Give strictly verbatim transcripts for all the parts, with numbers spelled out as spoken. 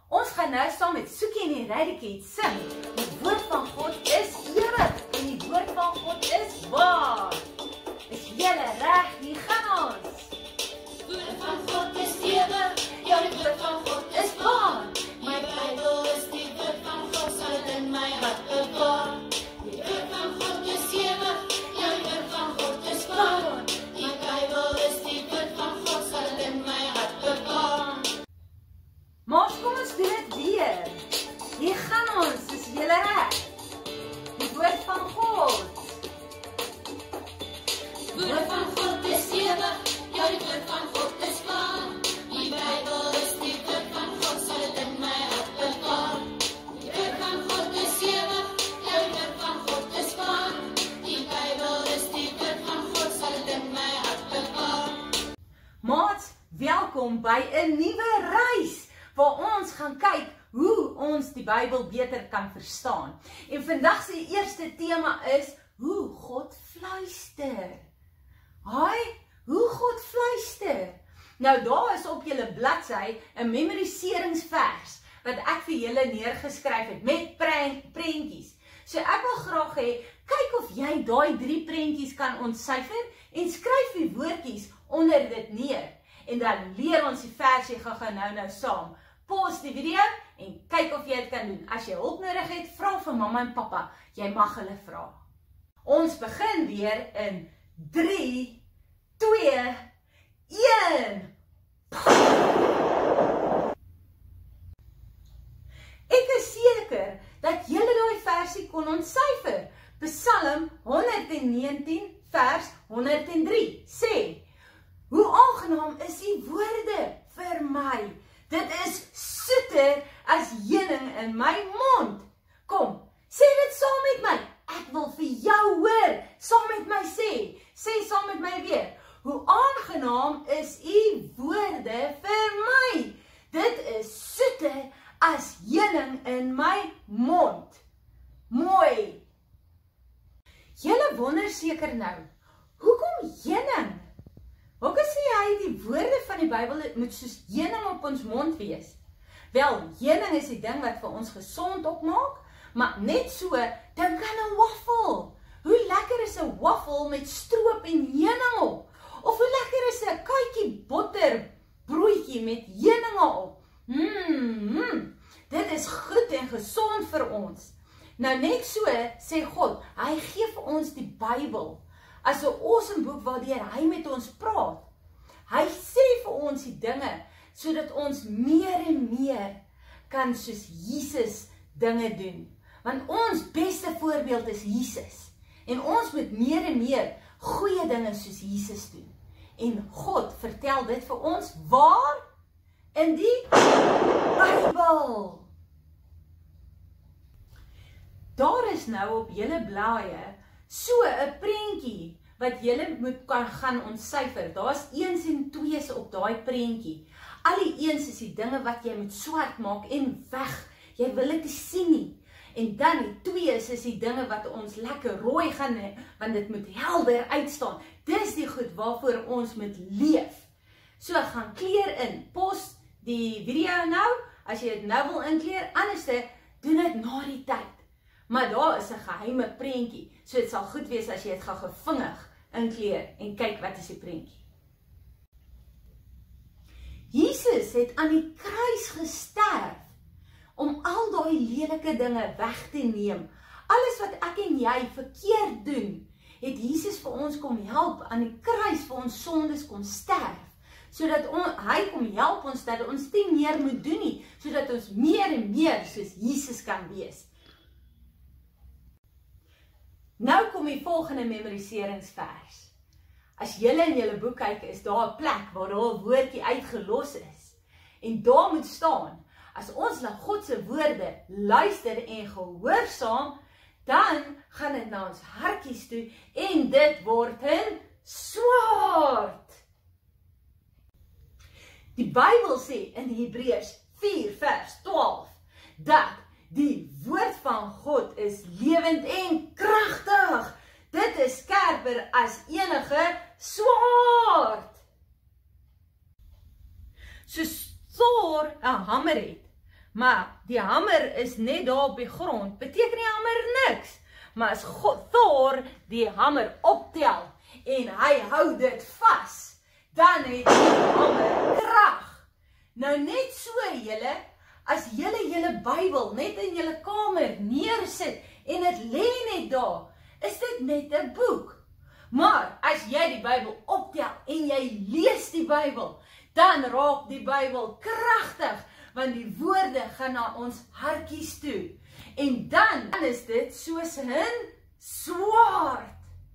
Ons gaan nou saam met Soekie en die Radicates sing. Die woord van God is ewig en die woord van God is waar. Is julle reg? Hier gaan ons. Die woord van God is ewig, ja die woord van God is waar. My Bybel is die woord van God, sal dit in my hart bewaar. Die woord van God is ewig, ja die woord van God is waar. My Bybel is die woord van God, sal dit in my hart bewaar. Maar kom ons doen dit weer. Hier gaan ons, is julle reg? Die woord van God. Die woord van God is ewig, ja die woord van God is waar. Die Bybel is die woord van God, sal dit in my hart bewaar. Die woord van God is ewig, ja die woord van God is waar. Die Bybel is die woord van God, sal dit in my hart bewaar. Maats, welkom by 'n nuwe reis waar ons gaan kyk hoe ons die Bybel beter kan verstaan. En vandag se eerste tema is hoe God fluister. Haai, hoe God fluister. Nou daar is op julle bladsy 'n memoriseringsvers wat ek vir julle neergeskryf het met prentjies. So ek wil graag hê, kyk of jy daai drie prentjies kan ontsyfer en skryf die woordjies onder dit neer. En dan leer ons die versie gou-gou nou-nou saam. Pause die video en kyk of jy dit kan doen. As jy hulp nodig het, vra vir mamma en pappa. Jy mag hulle vra. Ons begin weer in drie, twee, een. Ek is seker dat julle daai versie kon ontsyfer. Psalm honderd en negentien vers honderd en drie sê: hoe aangenaam is die woorde vir my. Dit is soeter as heuning in my mond. Kom, sê dit saam met my. Ek wil vir jou hoor. Saam met my sê. Sê saam met my weer. Hoe aangenaam is u woorde vir my. Dit is soeter as heuning in my mond. Mooi. Julle wonder seker nou, hoekom heuning? Hoekom sê hy die woorde van die Bybel moet soos heuning op ons mond wees? Wel, heuning is die ding wat vir ons gesond opmaak, maar net so, dink aan 'n waffel. Hoe lekker is 'n waffel met stroop en heuning op? Of hoe lekker is 'n katjie botter broodjie met heuninge op? Mmm, dit is goed en gesond vir ons. Nou net so sê God, hy gee vir ons die Bybel as 'n awesome boek waardeur hy met ons praat. Hy sê vir ons die dinge sodat ons meer en meer kan soos Jesus dinge doen. Want ons beste voorbeeld is Jesus. En ons moet meer en meer goeie dinge soos Jesus doen. En God vertel dit vir ons waar? In die Bybel. Daar is nou op julle blaaie so 'n prentjie wat julle moet kan gaan ontsyfer. Daar's eens en twees op daai prentjie. Al die eens is die dinge wat jy moet swart maak en weg. Jy wil dit nie sien nie. En dan die twees is die dinge wat ons lekker rooi gaan hê, want dit moet helder uitstaan. Dis die goed waarvoor ons moet leef. So gaan kleer in. Pos die video nou, as jy dit nou wil inkleer, anderste doen dit na die tyd. Maar daar is 'n geheime prentjie, so dit sal goed wees as jy dit gou vinnig inkleer en kyk wat is die prentjie. Jesus het aan die kruis gesterf om al daai lelike dinge weg te neem. Alles wat ek en jy verkeerd doen, het Jesus vir ons kom help aan die kruis vir ons sondes kom sterf. Sodat on, hy kom help ons dat ons nie meer moet doen nie, sodat ons meer en meer soos Jesus kan wees. Nou kom die volgende memoriseringsvers. As julle in julle boek kyk, is daar 'n plek waar daar 'n woordjie uitgelos is. En daar moet staan, as ons na God se woorde luister en gehoorsaam, dan gaan dit na ons hartjies toe en dit word 'n swaard. Die Bybel sê in Hebreërs vier vers twaalf dat die woord van God is lewend en kragtig. Dit is skerper as enige swaard. Soos Thor 'n hamer het, Maar die hamer is net daar op die grond, beteken die hamer niks. Maar as God, Thor die hamer optel en hy hou dit vas, dan het die hamer krag. Nou net so julle, as julle julle Bybel net in julle kamer neersit en dit lê net daar, is dit net 'n boek. Maar as jy die Bybel optel en jy lees die Bybel, dan raak die Bybel kragtig, want die woorde gaan na ons hartjies toe. En dan, dan is dit soos 'n swaard.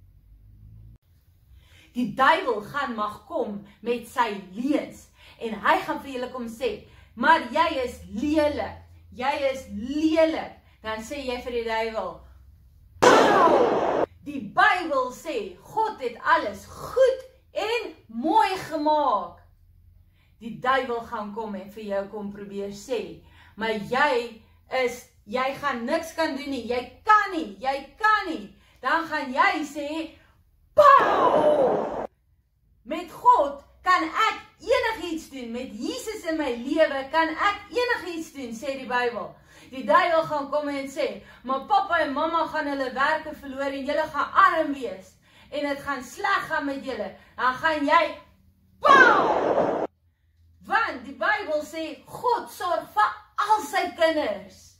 Die duiwel gaan mag kom met sy leuns en hy gaan vir julle kom sê, maar jy is lelik, jy is lelik. Dan sê jy vir die duiwel, "Au!" Die Bybel sê, God het alles goed en mooi gemaak. Die duiwel gaan kom en vir jou kom probeer sê, maar jy is, jy gaan niks kan doen nie, jy kan nie, jy kan nie. Dan gaan jy sê, "Pauw!" Met God kan ek enigiets doen, met Jesus in my lewe kan ek enigiets doen, sê die Bybel. Die duiwel gaan kom en sê, maar papa en mama gaan hulle werke verloor en julle gaan arm wees. En het gaan sleg gaan met julle. Dan gaan jy, pauw! Want die Bybel sê, God sorg vir al sy kinders.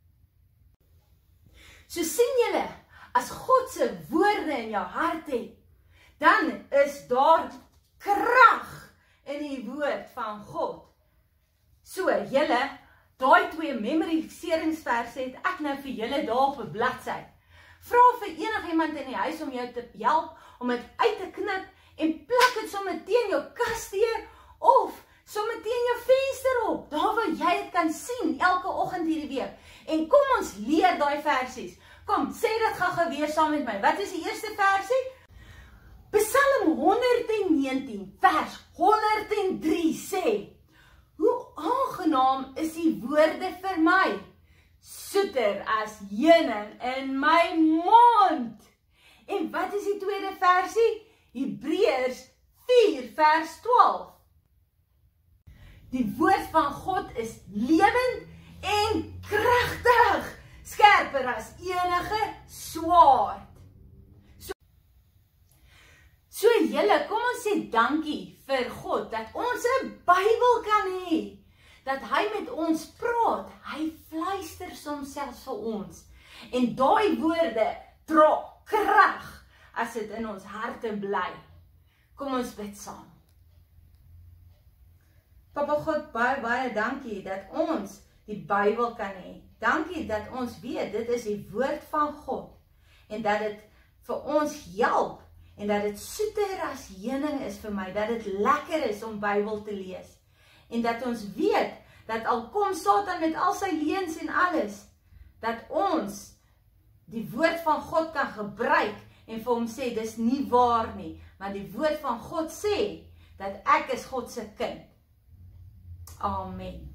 So sien julle, as God se woorde in jou hart het, dan is daar krag in die woord van God. So, julle, daai twee memoriseringsverse het ek nou vir julle daar op 'n bladsy. Vra vir enigiemand in die huis om jou te help, om dit uit te knip en plak dit sommer teen jou kasdeur of sommer teen jou venster op, daar waar jy dit kan sien elke oggend hierdie week. En kom ons leer daai versies. Kom, sê dit gou-gou weer saam met my. Wat is die eerste versie? Psalm honderd en negentien, vers honderd en drie sê, hoe aangenaam is die woorde vir my, soeter as heuning in my mond. En wat is die tweede versie? Hebreërs vier vers twaalf. Die woord van God is lewend en kragtig, skerper as enige swaard. So, so julle, kom ons sê dankie vir God, dat ons 'n Bybel kan hê, dat hy met ons praat, hy fluister soms selfs vir ons, en daai woorde dra krag, as dit in ons harte bly. Kom ons bid saam. Papa God, baie, baie dankie, dat ons die Bybel kan hê. Dankie dat ons weet, dit is die woord van God, en dat dit vir ons help, en dat dit soeter as heuning is vir my, dat dit lekker is om Bybel te lees, en dat ons weet, dat al kom Satan met al sy leuns en alles, dat ons die woord van God kan gebruik, en vir hom sê, dis nie waar nie, maar die woord van God sê, dat ek is God se kind. Amen.